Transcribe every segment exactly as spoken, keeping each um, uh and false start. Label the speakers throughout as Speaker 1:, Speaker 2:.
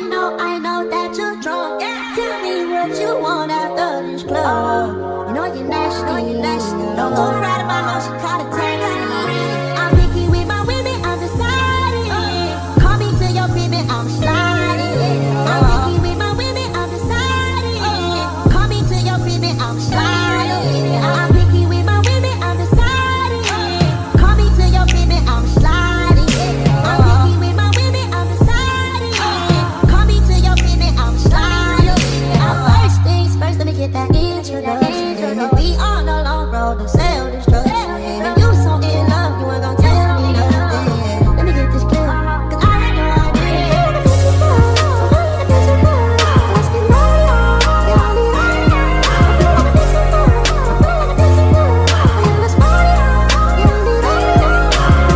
Speaker 1: know, I know that you're drunk. Tell me what you want after this club. You know you're nasty, know you're nasty. Don't go right about how she caught a taxi. I'm picky with my women, I'm decided. Call me to your crib and I'm sliding. I'm picky with my women, I'm decided. Call me to your crib and I'm sliding. I'm picky with my women, I'm decided. Call me to your crib and I'm sliding. I'm picky with my women, I'm decided. Call me to your crib and I'm sliding. First things first, let me get that introduction. We on the long road to self-destruction. If you so in love, you ain't gon' tell me nothing. Let me get this clear, cause I had no idea. Let's get money on. Yeah, I need money on. I feel like a decent girl. I feel like a decent girl. Yeah, let's party on. Yeah, I need money on.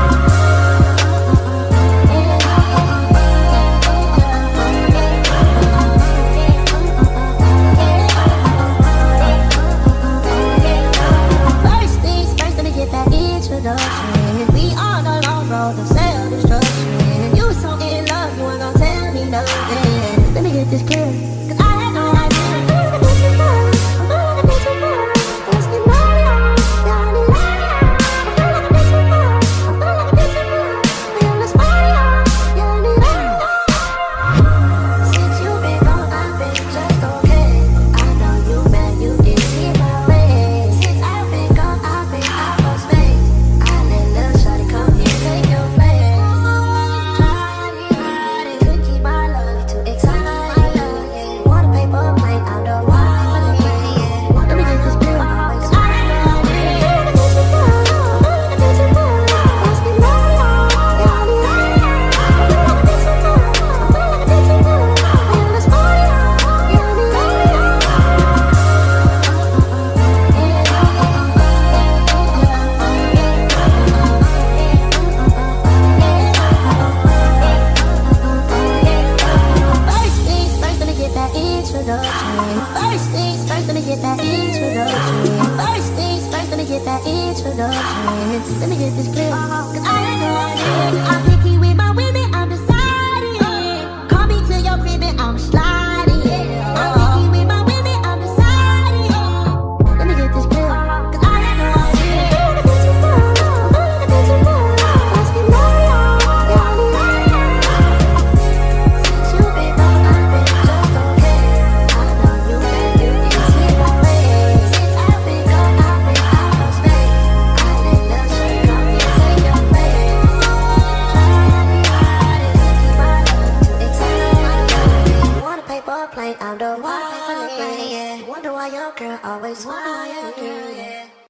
Speaker 1: First things first, let me get that introduction. We on the long road to self-destruction. You so in love, you ain't gon' tell me nothing. Let me get this clear, cause I had no idea. I feel like a decent girl. I feel like a decent girl. Let's get money on. Yeah, I need money on. I feel like a decent girl. I feel like a decent girl. Yeah, let's party on. Yeah, I need money on. Since you been gone, I've been just okay. I know you mad, you didn't see my way. Since I've been gone, I've been out of space. I let little shawty come here, take your place. Try it, couldn't keep my love too excited. Want a paper plane, I'm the one. Let me get this clear, cause I had no idea. I feel like a decent girl, I feel like a decent girl. Let's get money on, yeah, I need money on. I feel like a decent girl, I feel like a decent girl. Yeah, let's party on, yeah, I need money on. First things first, let me get that introduction. First things first, let me get that introduction. First things first, let me get that introduction. Let me get this clear, cause I had no idea. I'm picky with my women, I'm decided. Call me to your crib and I'm sliding. I'm picky with my women, I'm decided. Let me get this clear, cause I had no idea. I feel like a decent girl, I feel like a decent girl. Let's get money on, yeah, I need money on. Since you been gone, I've been just okay. I know you mad, you didn't see my way. Since I've been gone, I've been out of space. I let little shawty come here, take your place. Try it, keep my love too excited. Want a paper plane, I'm the one. Wonder why your girl always want you.